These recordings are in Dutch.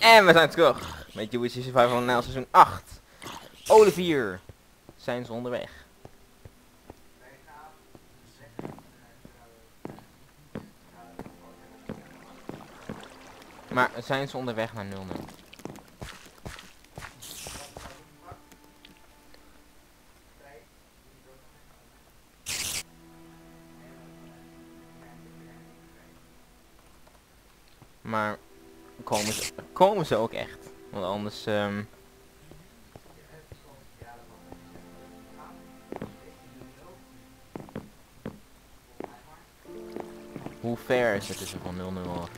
En we zijn terug met UWC Survival Now seizoen 8. Olivier, zijn ze onderweg? Maar zijn ze onderweg naar 0-0? Maar komen ze ook echt? Want anders hoe ver is het tussen van 0-0 af?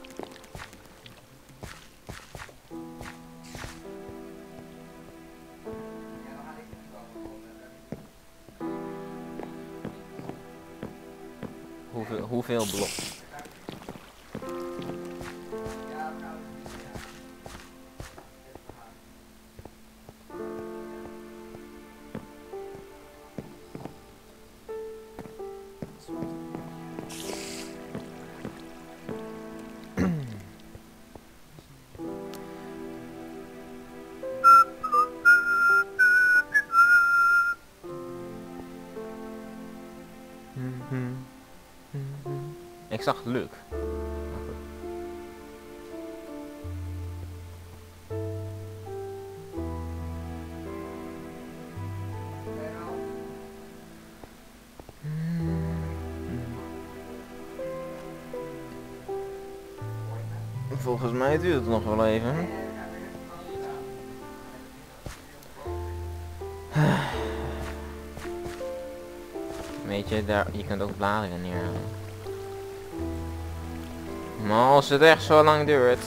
Hoeveel blok? Ik zag Luc. Volgens mij duurt het nog wel even. Weet je, je kunt ook bladeren neerhalen. Maar als het echt zo lang duurt.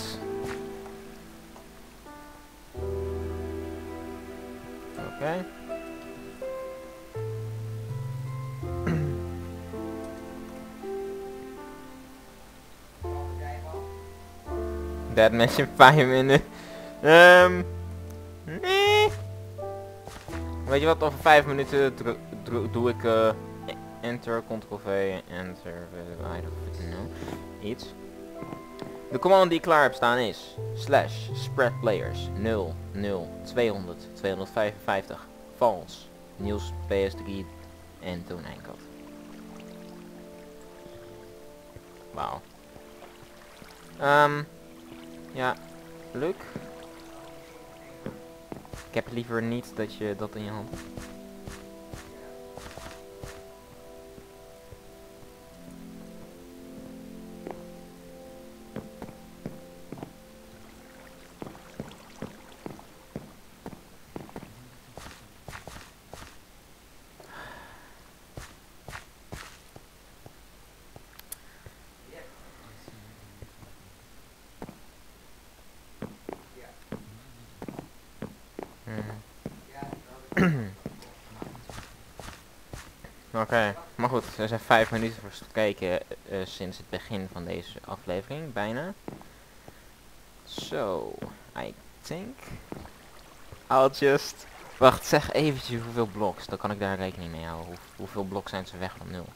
Oké. That match in 5 minuten. Nee. Weet je wat, over 5 minuten doe ik enter, ctrl-v, enter, I don't know, iets. De command die ik klaar heb staan is /spread players 0 0 200 255 false Niels PS3 en Toon Eindkat. Wauw. Ja, Luc. Ik heb liever niet dat je dat in je hand hebt. Oké, maar goed, er zijn 5 minuten voor gekeken sinds het begin van deze aflevering, bijna. So, I think I'll just... Wacht, zeg eventjes hoeveel bloks, dan kan ik daar rekening mee houden. Hoeveel blok zijn ze weg van 0?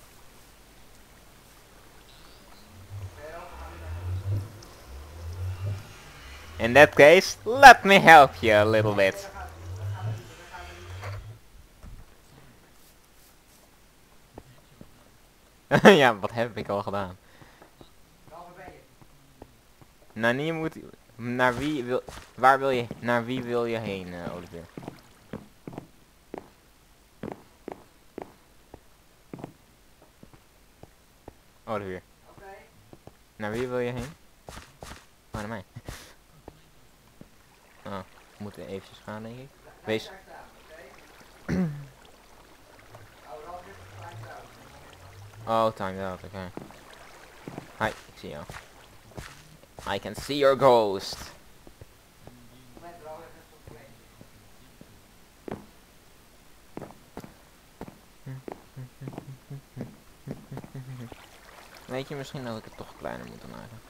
In that case, let me help you a little bit. Ja, wat heb ik al gedaan? Nani moet... Naar wie wil... Waar wil je... Naar wie wil je heen, Olivier? Olivier. Naar wie wil je heen? Oh, naar mij. Oh, we moeten eventjes gaan, denk ik. Wees... Oh, timed out, oké. Hi, ik zie jou. I can see your ghost. Weet je misschien dat ik het toch kleiner moet maken?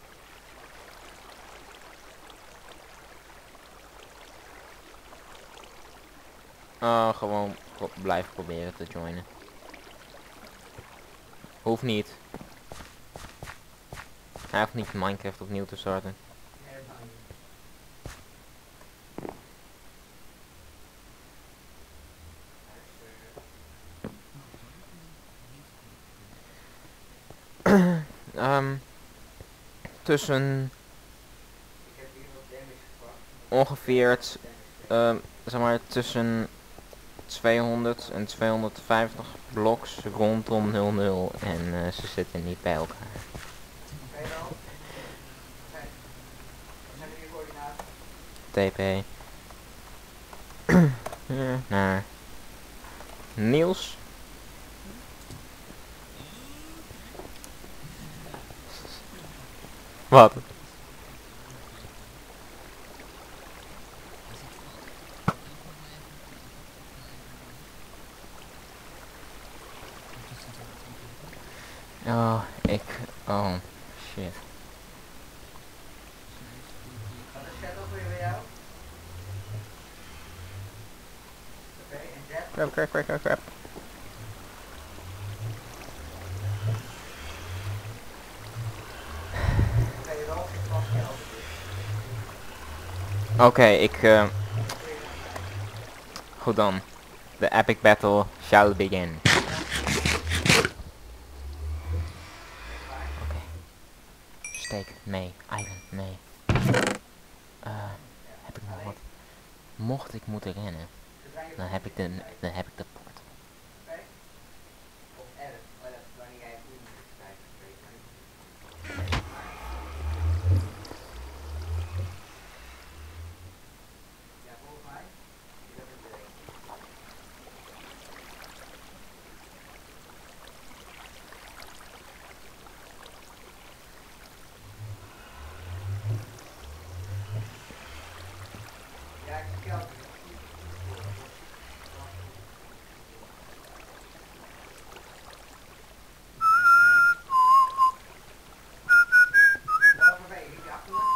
Oh, gewoon blijven proberen te joinen. Hoeft niet. Hij hoeft niet Minecraft opnieuw te starten. tussen ongeveer zeg maar tussen 200 en 250 bloks rondom 00 en ze zitten niet bij elkaar. TP naar Niels. Wat? Oh, oh, shit. Wat is chat ook weer bij jou? Oké, en Jet? Crap. Oké, goed dan. The epic battle shall begin. Oké. Steek, nee. Iron, nee. Heb ik nog wat? Mocht ik moeten rennen, dan heb ik de port. Of Edit, wanneer jij het moet kijken. Ja, volgens mij. Je hebt het direct. Ja, ik zie jou. Waar ben je? Liep je achter me?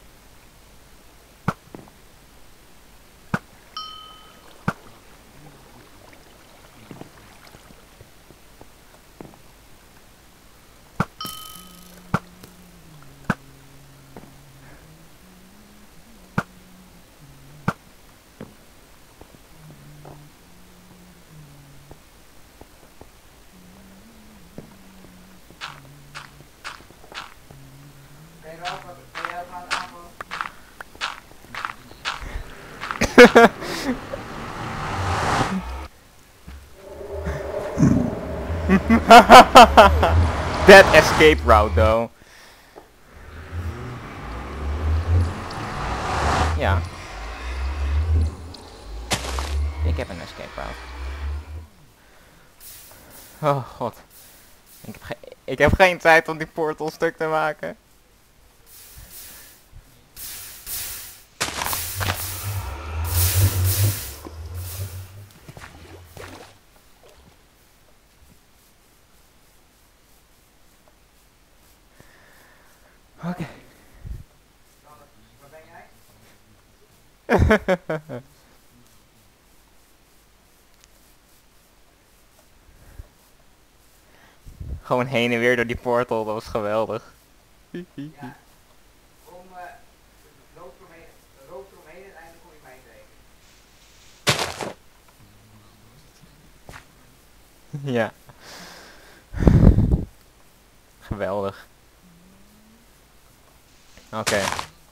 Ben je er ook? Ben jij ook aan het aanvallen? That escape route though. Ja. Ik heb een escape route. Oh god. Ik heb geen tijd om die portal stuk te maken. Oké. Waar ben jij? Gewoon heen en weer door die portal, dat was geweldig. Ja. Kom, rood eromheen en eindelijk kom je mij tegen. Ja. Geweldig. Oké.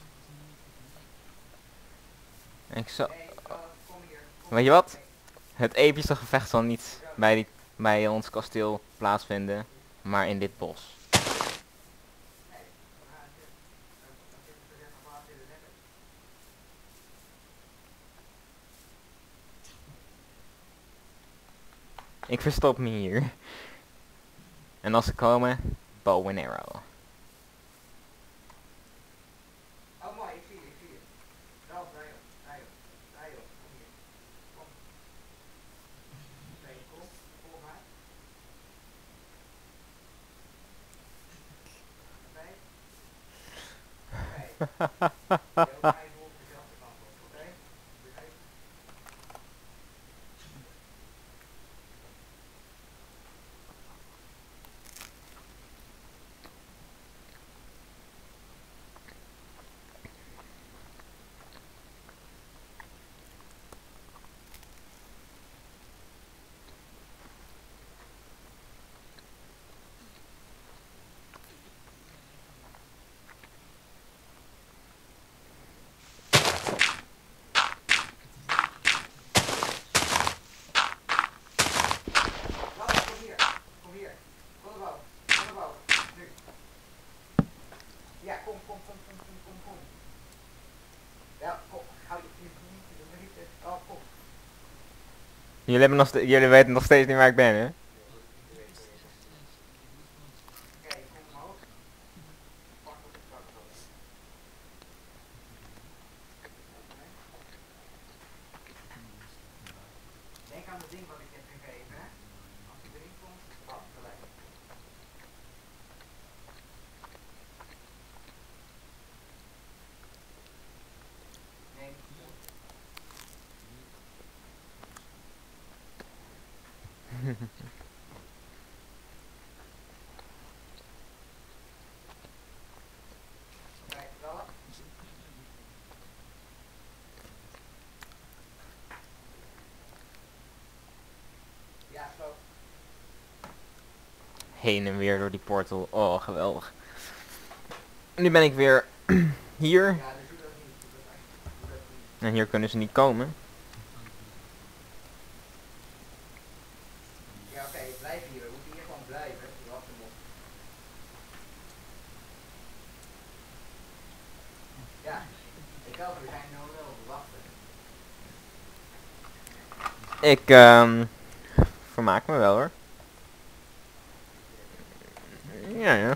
Ik zal... Nee, kom hier. Weet je wat? Het epische gevecht zal niet bij ons kasteel plaatsvinden, maar in dit bos. Nee, dan zitten ze er nog in de netten. Ik verstop me hier. En als ze komen, bow and arrow. Oh mooi, ik zie je. Ralf, rij op, kom hier. Kom. Nee, kom, volg mij. Oké. Oké. Heel mij volgt dezelfde kant op, oké? Begrepen? Jullie weten nog steeds niet waar ik ben, hè? Oké, ik kom omhoog. Pak op de trap. Denk aan het ding wat ik heb gegeven, hè. Als hij erin komt, pak gelijk. Neem. Kijk, wel. Ja, zo. Heen en weer door die portal. Oh, geweldig. Nu ben ik weer hier. Ja, dus doe dat niet. Doe dat echt. Doe dat niet. En hier kunnen ze niet komen. Ja, oké, blijf hier. We moeten hier gewoon blijven. We wachten op. Ja, ik ook. We zijn 0-0. We wachten. Ik vermaak me wel hoor. Ja, ja.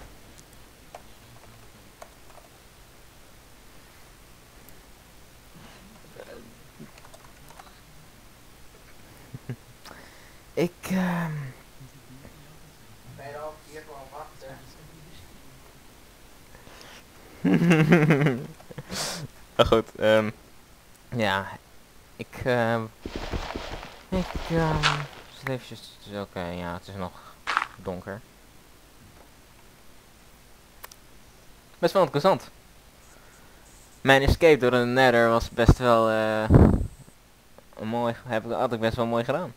Ik Ben je al hier gewoon wachten? oh, goed, ja, zit eventjes, oké, ja, het is nog donker. Best wel interessant. Mijn escape door de Nether was best wel, mooi, had ik best wel mooi gedaan.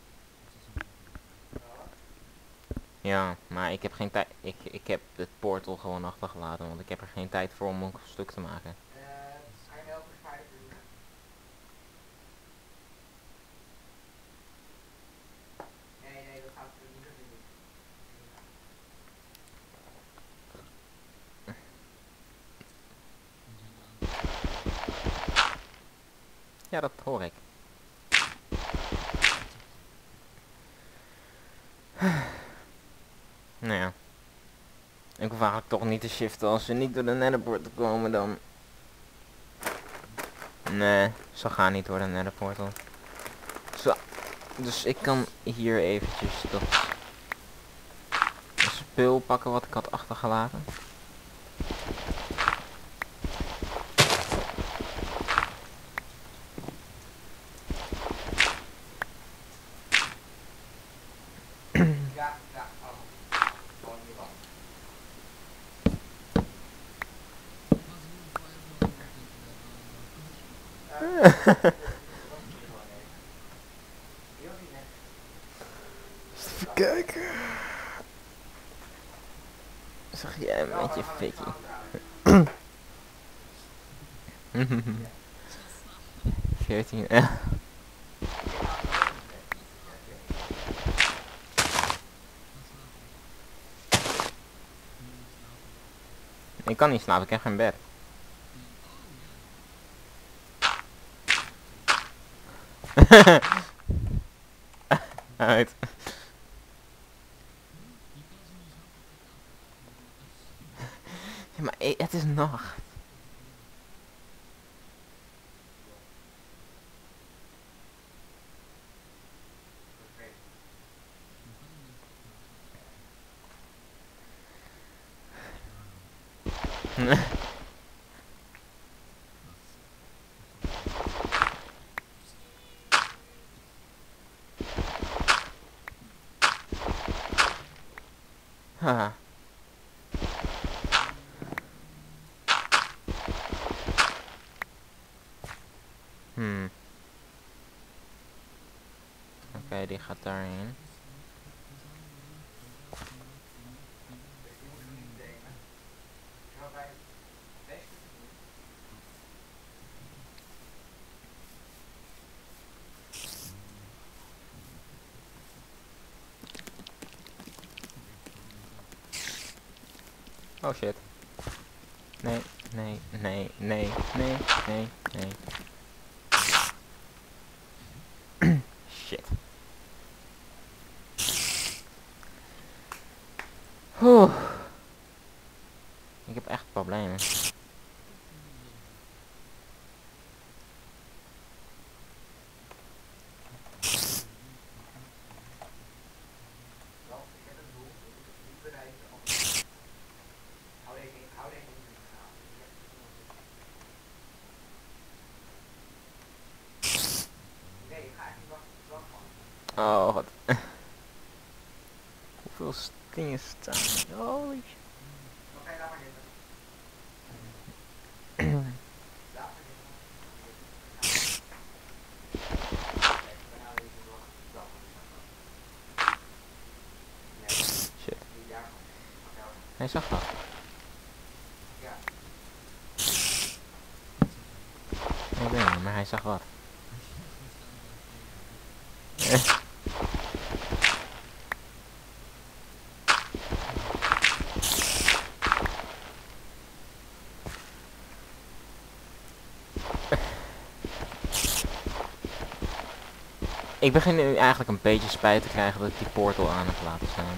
Ja, maar ik heb geen tijd, ik heb het portal gewoon achtergelaten, want ik heb er geen tijd voor om een stuk te maken. Ga je helpen de vijf doen? Nee, dat gaat niet doen. Ja, dat hoor ik. Nou ja. Ik hoef eigenlijk toch niet te shiften als ze niet door de netherportal komen dan. Nee, ze gaan niet door de netherportal. Zo. Dus ik kan hier eventjes dat spul pakken wat ik had achtergelaten. Ja, gewoon hier wachten. Even kijken. Zeg jij met je fikkie. 14, Ik kan niet slapen, ik heb geen bed. Uit. Ja, maar het is nacht. Haha. Oké, die gaat daarheen. Oh shit. Nee, nee, nee, nee, nee, nee, nee. Shit. Oeh. Ik heb echt problemen. Ralf, ik heb een doel. We moeten niet bereiken als... Hou deze niet gaan. Nee, ik ga echt niet wachten. Oh, wat. Hoeveel dingen staan? Holy shit. Oké, laat maar zitten. Laat maar zitten. Daarna wil je nog nee, Shit. niet daar. Hij zag dat. Ja. Ik weet niet, maar hij zag wat. Ik begin nu eigenlijk een beetje spijt te krijgen dat ik die portal aan heb laten staan.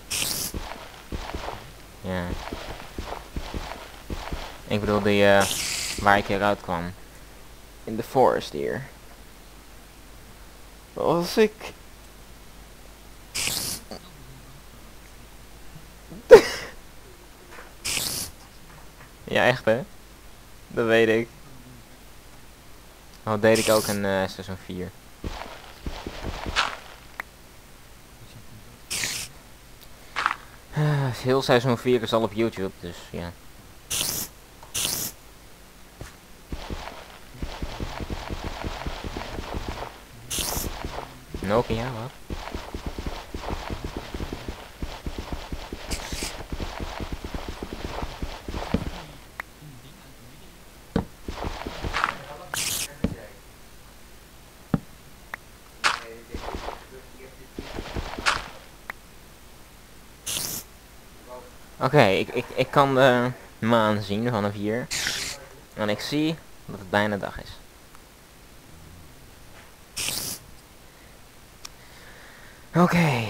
Ja. Ik bedoel die waar ik hieruit kwam. In de forest hier. Was ik... Ja, echt hè? Dat weet ik. Oh, deed ik ook in seizoen 4. Heel seizoen 4 is al op YouTube, dus ja. Nokia, wat? Oké, ik kan de maan zien vanaf hier. En ik zie dat het bijna dag is. Oké.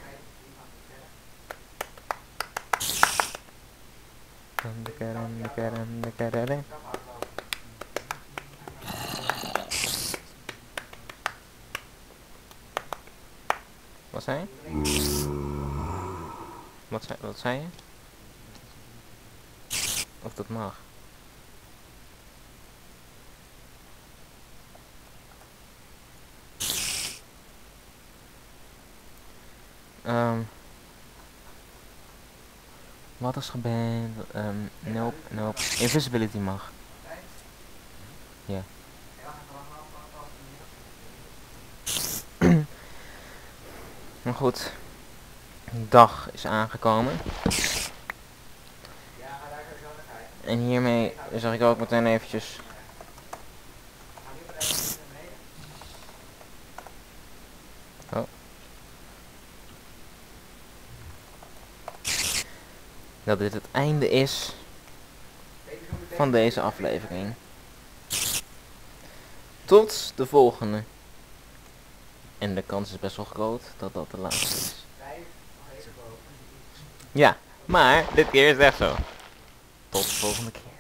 Wat zei je? Wat zei je? Of dat mag? Wat is geband? Nope, nope. Invisibility mag. Ja. Maar goed. Dag is aangekomen. En hiermee zeg ik ook meteen eventjes... Oh. Dat dit het einde is van deze aflevering. Tot de volgende. En de kans is best wel groot dat dat de laatste is. Ja, maar dit keer is het echt zo. Tot de volgende keer.